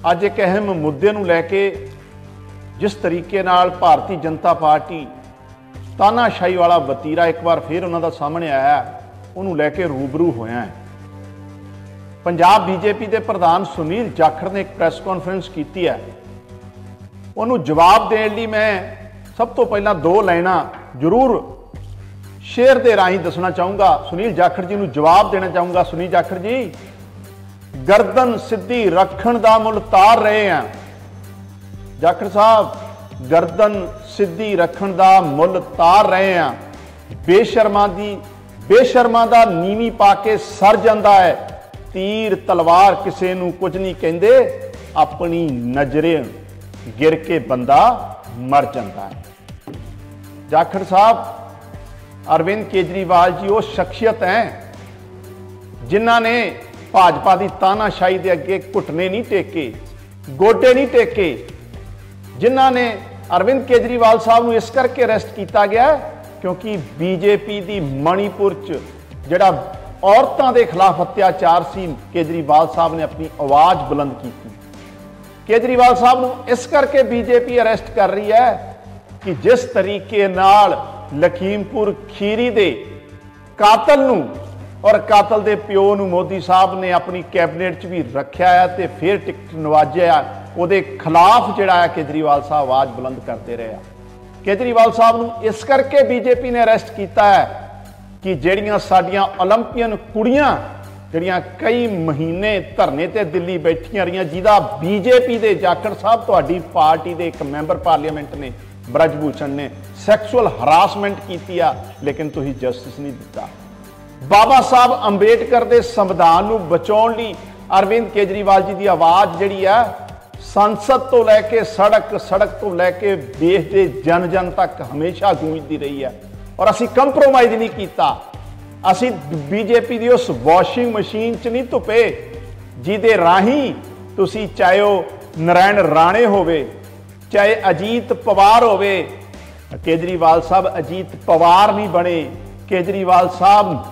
ਅੱਜ एक अहम मुद्दे नूं लैके जिस तरीके नाल भारतीय जनता पार्टी तानाशाही वाला वतीरा एक बार फिर उन्हों का सामने आया, उन्होंने लैके रूबरू होया है। पंजाब बीजेपी के प्रधान सुनील जाखड़ ने एक प्रैस कॉन्फ्रेंस की है, उन्होंने जवाब देने लिए मैं सब तो पहला दो लाइना जरूर शेयर के राही दसना चाहूँगा। सुनील जाखड़ जी को जवाब देना चाहूँगा। सुनील जाखड़ जी, गर्दन सीधी रखण दा मुल तार रहे हैं। जाखड़ साहब, गर्दन सीधी रखण दा मुल तार रहे हैं। बेशर्मा दा नीवी पा के सर जांदा है। तीर तलवार किसे नूं कुछ नहीं कहंदे, अपनी नजरे गिर के बंदा मर जाता है। जाखड़ साहब, अरविंद केजरीवाल जी वो शख्सियत हैं जिन्हां ने भाजपा की तानाशाही के अगे घुटने नहीं टेके, गोडे नहीं टेके, जिन्हां ने अरविंद केजरीवाल साहब को इस करके अरेस्ट किया गया क्योंकि बीजेपी की मणिपुर जिहड़ा औरतों के खिलाफ अत्याचार सी, केजरीवाल साहब ने अपनी आवाज़ बुलंद की। केजरीवाल साहब को इस करके बीजेपी अरेस्ट कर रही है कि जिस तरीके नाल लखीमपुर खीरी दे कातल नूं और कातल दे प्यो नूं मोदी साहब ने अपनी कैबिनेट च भी रखा है तो फिर टिकट नवाजिया, उहदे खिलाफ जिहड़ा है केजरीवाल साहब आवाज़ बुलंद करते रहे। केजरीवाल साहब नूं इस करके बीजेपी ने अरेस्ट किया है कि जिहड़ियां साडियां ओलंपियन कुड़ियां जिहड़ियां कई महीने धरने ते दिल्ली बैठियां रहियां, जिहदा बीजेपी दे जाखड़ साहब तुहाडी पार्टी दे एक मैंबर पार्लीमेंट ने ब्रजभूषण ने सैक्सुअल हरासमेंट की, लेकिन तुसीं जस्टिस नहीं दिता। बाबा साहब अंबेडकर के संविधान को बचाने लिए अरविंद केजरीवाल जी की आवाज़ जिहड़ी है संसद तो लैके सड़क, सड़क तो लैके देश के जन जन तक हमेशा गूंजती रही है और असी कंप्रोमाइज़ नहीं किया। असी बीजेपी की उस वॉशिंग मशीन च नहीं धुपे जिहदे राही तुसी चाहे वह नारायण राणे होवे, चाहे अजीत पवार होवे। केजरीवाल साहब अजीत पवार नहीं बने, केजरीवाल साहब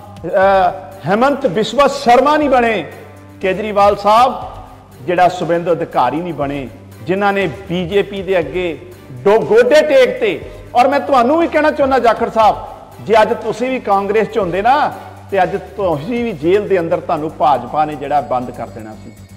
हेमंत बिस्वा शर्मा नहीं बने, केजरीवाल साहब जिहड़ा शुभेंदु अधिकारी नहीं बने, जिन्हां ने बीजेपी के अगे दो गोडे टेकते। और मैं तुहानू भी कहना चाहुंदा जाखड़ साहब, जे अज तुसीं भी कांग्रेस च हुंदे ना ते अज तुसीं भी जेल के अंदर तुहानू भाजपा ने जिहड़ा बंद कर देना सी।